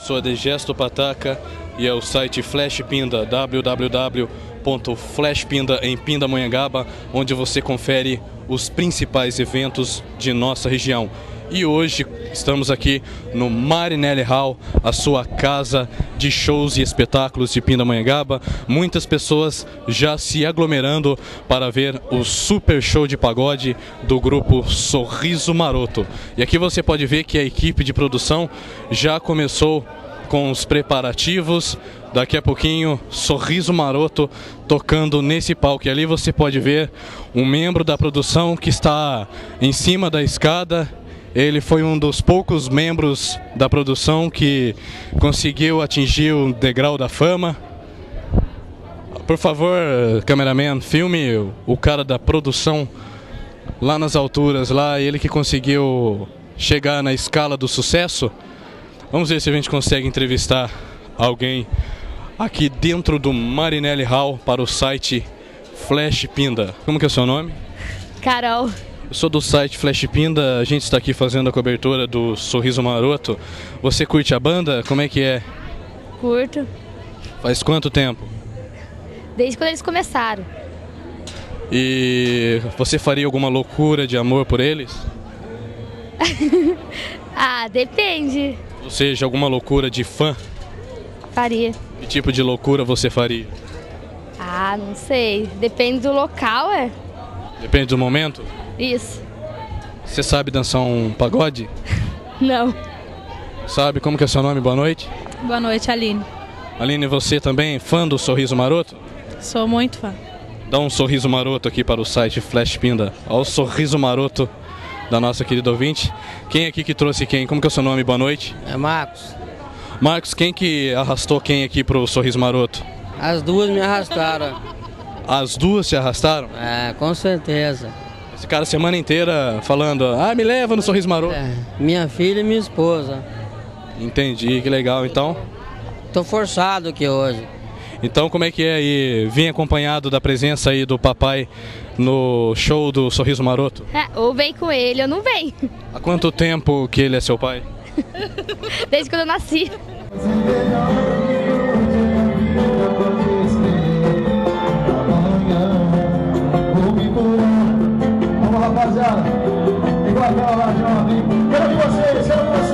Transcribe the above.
Sou Degesto Pataca e é o site Flash Pinda, www.flashpinda em Pindamonhangaba, onde você confere os principais eventos de nossa região. E hoje estamos aqui no Marinelli Hall, a sua casa de shows e espetáculos de Pindamonhangaba. Muitas pessoas já se aglomerando para ver o super show de pagode do grupo Sorriso Maroto. E aqui você pode ver que a equipe de produção já começou com os preparativos. Daqui a pouquinho, Sorriso Maroto tocando nesse palco. E ali você pode ver um membro da produção que está em cima da escada. Ele foi um dos poucos membros da produção que conseguiu atingir o degrau da fama. Por favor, cameraman, filme o cara da produção lá nas alturas, lá, ele que conseguiu chegar na escala do sucesso. Vamos ver se a gente consegue entrevistar alguém aqui dentro do Marinelli Hall para o site Flash Pinda. Como que é o seu nome? Carol. Eu sou do site Flash Pinda, a gente está aqui fazendo a cobertura do Sorriso Maroto. Você curte a banda? Como é que é? Curto. Faz quanto tempo? Desde quando eles começaram. E você faria alguma loucura de amor por eles? Ah, depende. Ou seja, alguma loucura de fã? Faria. Que tipo de loucura você faria? Ah, não sei. Depende do local, é? Depende do momento? Isso. Você sabe dançar um pagode? Não. Sabe? Como que é seu nome? Boa noite. Boa noite, Aline. Aline, você também fã do Sorriso Maroto? Sou muito fã. Dá um sorriso maroto aqui para o site Flash Pinda. Olha o sorriso maroto da nossa querida ouvinte. Quem aqui que trouxe quem? Como que é o seu nome? Boa noite. É Marcos. Marcos, quem que arrastou quem aqui pro Sorriso Maroto? As duas me arrastaram. As duas se arrastaram? É, com certeza. Esse cara a semana inteira falando, me leva no Sorriso Maroto. É, minha filha e minha esposa. Entendi, que legal. Então, Tô forçado aqui hoje. então como é que é aí? Vim acompanhado da presença aí do papai no show do Sorriso Maroto. Ou vem com ele ou não vem. Há quanto tempo que ele é seu pai? Desde quando eu nasci. Vamos, rapaziada. Igual aquela lá, João. Quero que vocês,